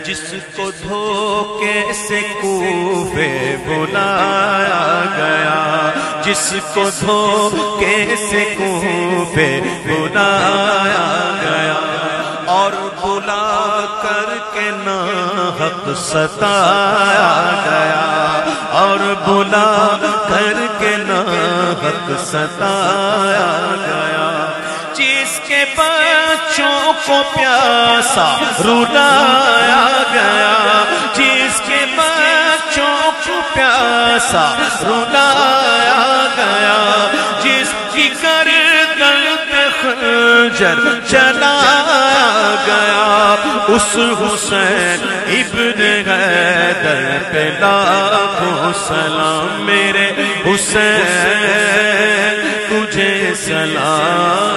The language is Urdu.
جس کو دھوکے سے کوفے بلایا گیا، جس کو دھوکے سے کوفے بلایا گیا، اور بلا کر کے ناحق ستایا گیا، اور بلا کر کے ناحق ستایا گیا، جس کے بچوں کو پیاسا رلایا گیا، جس کے بچوں کو پیاسا رلایا گیا، جس کی گردن پہ خنجر چلایا گیا، اس حسین ابن حیدر پہ لاکھوں سلام، میرے حسین تجھے سلام۔